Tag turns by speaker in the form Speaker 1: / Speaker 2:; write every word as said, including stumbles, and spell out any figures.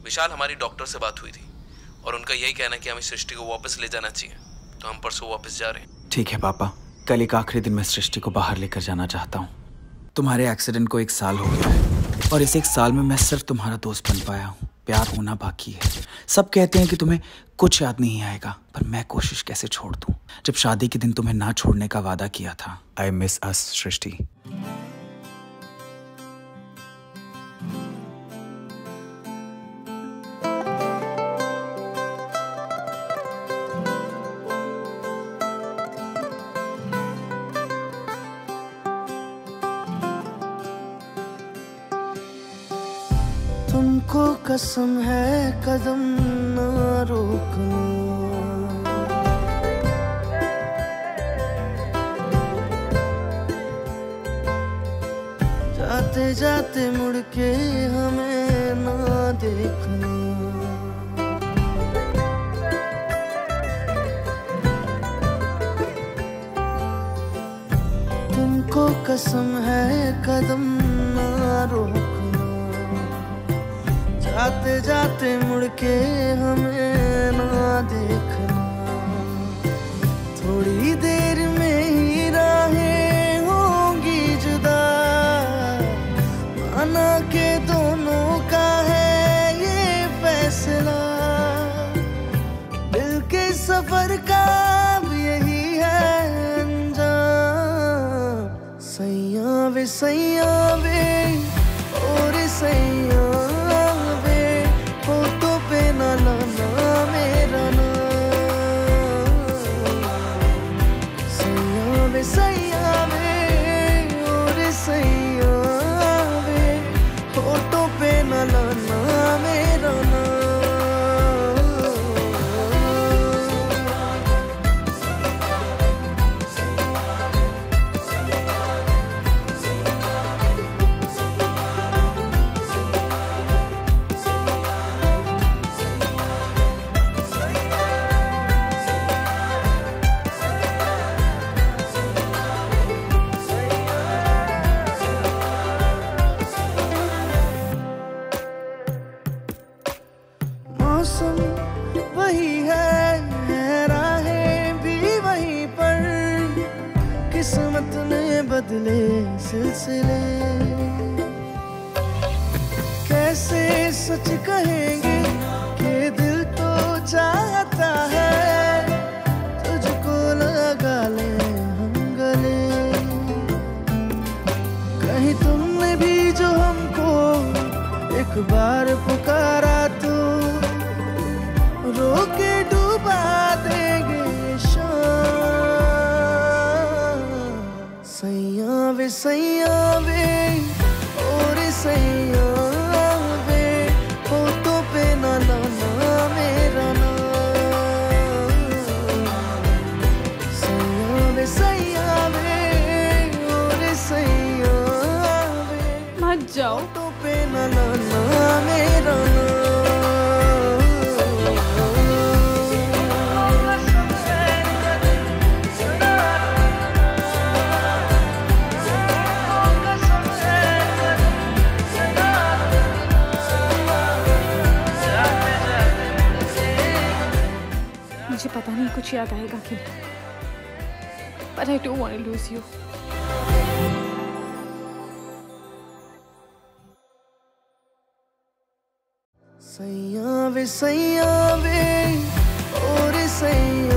Speaker 1: विशाल, हमारी डॉक्टर से बात हुई थी और उनका यही कहना कि हमें सृष्टि को वापस ले जाना चाहिए, तो हम परसों वापस जा रहे हैं।
Speaker 2: ठीक है पापा, कल एक आखिरी दिन में सृष्टि को बाहर लेकर जाना चाहता हूँ। तुम्हारे एक्सीडेंट को एक साल हो गया है और इस एक साल में मैं सिर्फ तुम्हारा दोस्त बन पाया हूँ। प्यार होना बाकी है। सब कहते हैं कि तुम्हें कुछ याद नहीं आएगा, पर मैं कोशिश कैसे छोड़ दूँ जब शादी के दिन तुम्हें ना छोड़ने का वादा किया था। I miss us Srishti.
Speaker 3: तुमको कसम है कदम ना रोकना, जाते जाते मुड़ के हमें ना देखना। तुमको कसम है कदम ना रोकना, जाते जाते मुड़ के हमें ना देखना। थोड़ी देर में ही राहें होंगी जुदा, माना के दोनों का है ये फैसला। दिल के सफर का भी यही है अंजाम। सैया वे सैया वे और सैया मौसम वही है, राहें भी वहीं पर, किस्मत ने बदले सिलसिले। कैसे सच कहेंगे कि दिल तो चाहता है, तुझको लगा ले हम गले। कहीं तुमने भी जो हमको एक बार पुकारा तो रोके डूबा देंगे शाम। सैया वे सैया वे और सैया वे, फोटो पे ना लाना मेरा नाम। सैया वे सैया वे और सैया वे,
Speaker 4: मत जाओ।
Speaker 3: फोटो पे ना लाना मेरा नाम।
Speaker 4: मुझे पता नहीं कुछ याद आएगा कि नहीं, but I don't want to lose you.
Speaker 3: सैया वे सैया वे और सैया